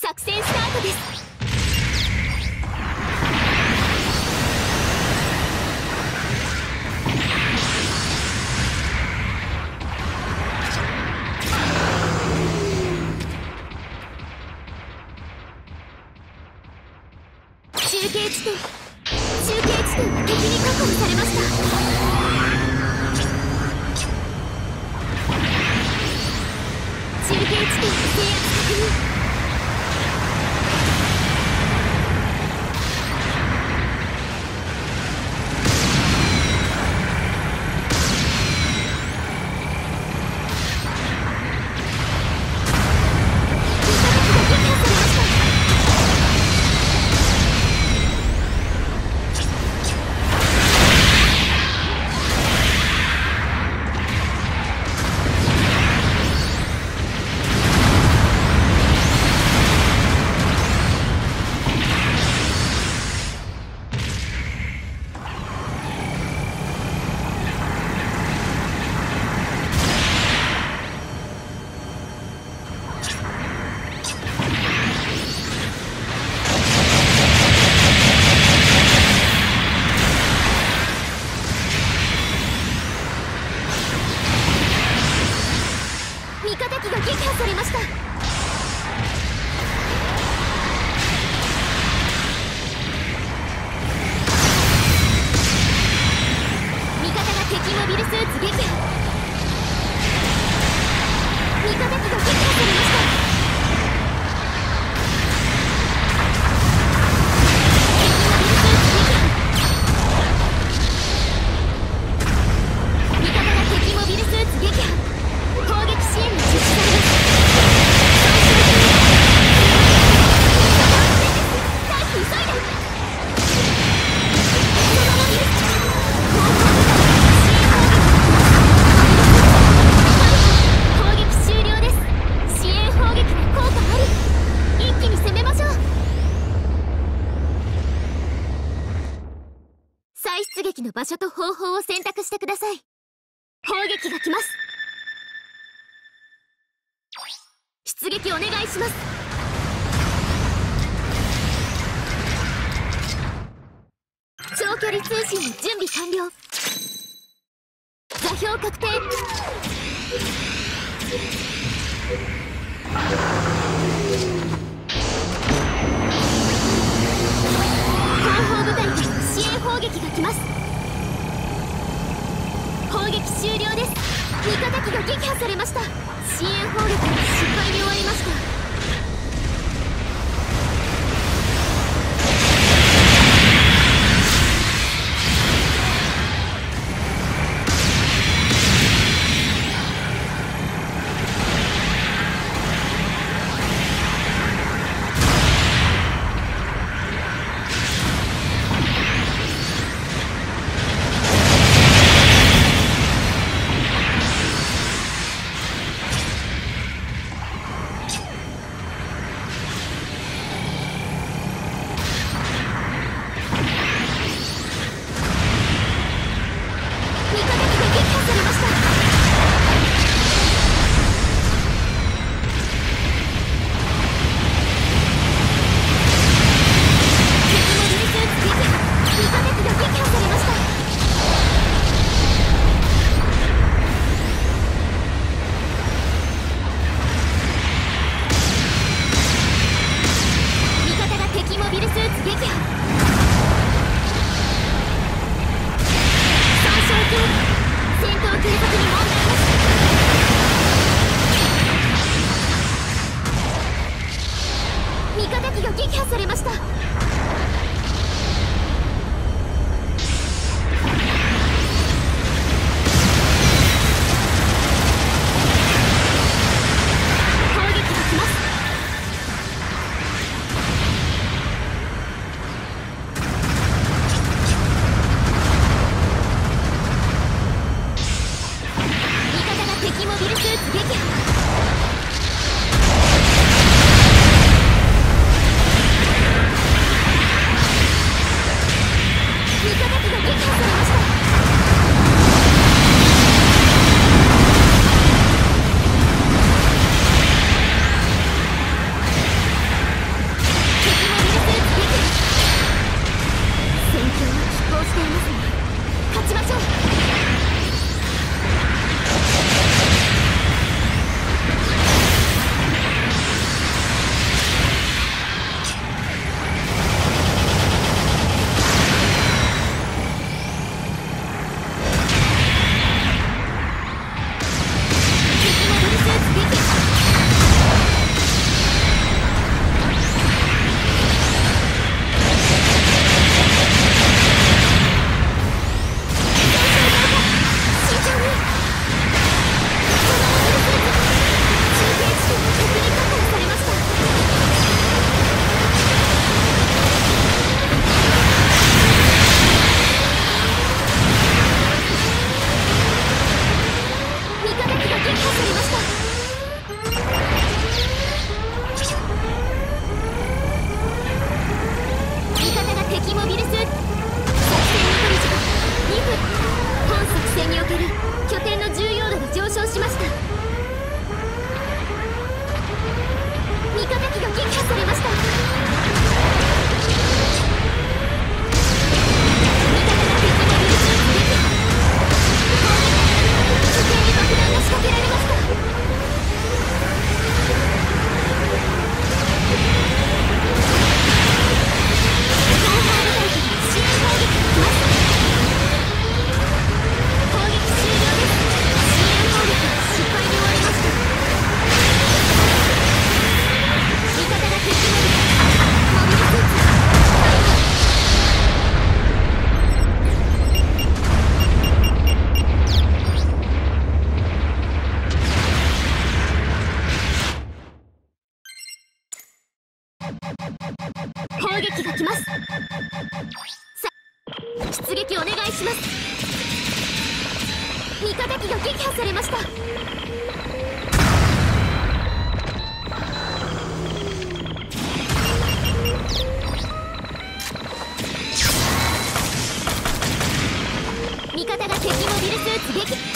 作戦スタートです。中継地点が敵に確保されました。中継地点の制圧確認。味方機が撃破されました。味方が敵モビルスーツ撃破。味方機が撃破されました。再出撃の場所と方法を選択してください。砲撃が来ます。出撃お願いします。長距離通信の準備完了。座標確定。後方部隊から支援砲撃が来ます。砲撃終了です。味方機が撃破されました。支援砲撃は失敗に終わりました。 攻撃が来ます。さ出撃お願いします。味方機が撃破されました。味方が敵モビルスーツ撃破。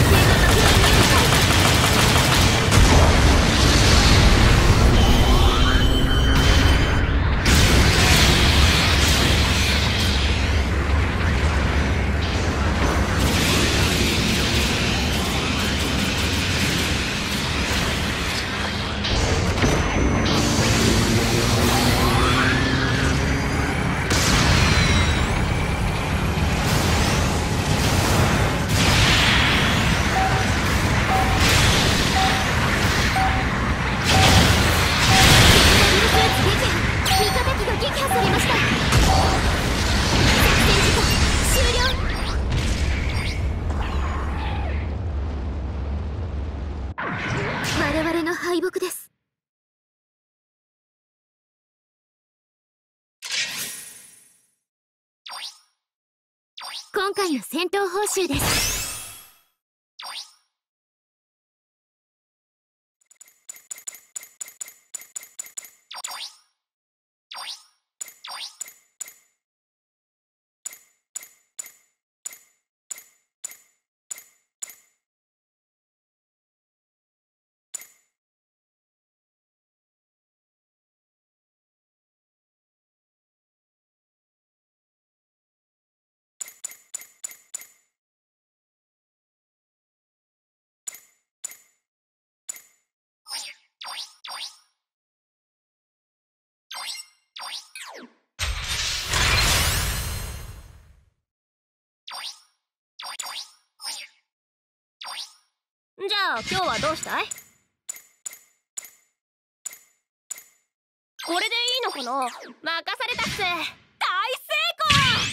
我々の敗北です。今回の戦闘報酬です。じゃあ今日はどうしたい？これでいいのかな？任されたっす。大成功！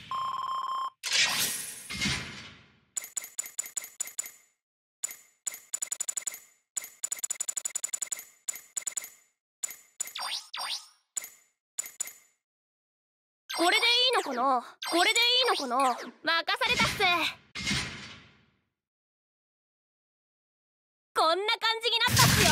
これでいいのかな？これでいいのかな？任されたっす。こんな感じになったっすよ。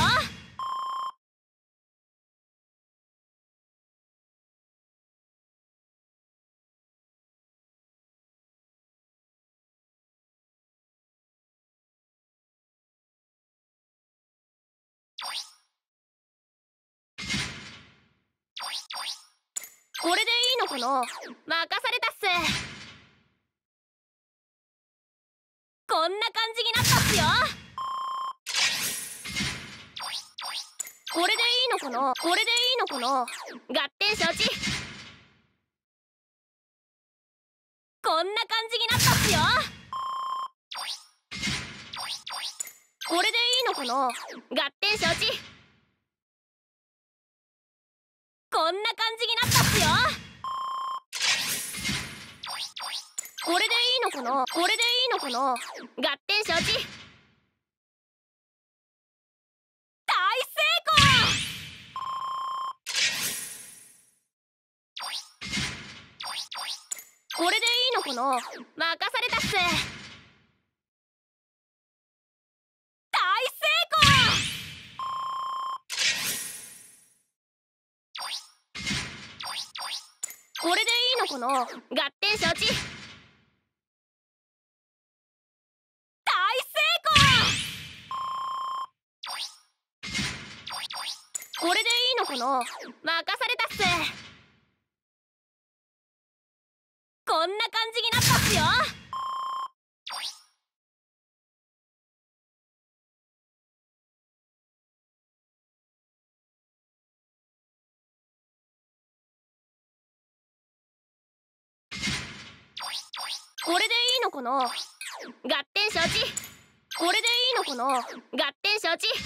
これでいいのかな？任されたっす。こんな感じになったっすよ。これでいいのかな？これでいいのかな？合点承知。こんな感じになったっすよ。これでいいのかな？合点承知。こんな感じになったっすよ。これでいいのかな？これでいいのかな？合点承知。大成功！これでいいのかな？任されたっす。大成功！これでいいのかな？合点承知。大成功！これでいいのかな？任されたっす。こんな感じになったっすよ。これでいいのかな？合点承知。これでいいのかな？合点承知。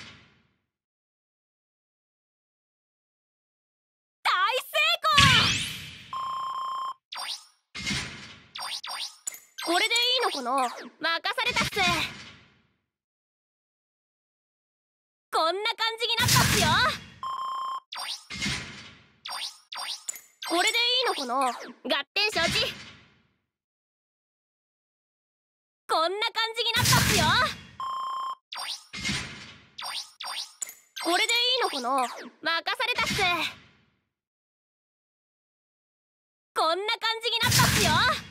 大成功！これでいいのかな？任されたっす。こんな感じになったっすよ。 これでいいのかな。合点承知。こんな感じになったっすよ。これでいいのかな。任されたっす。こんな感じになったっすよ。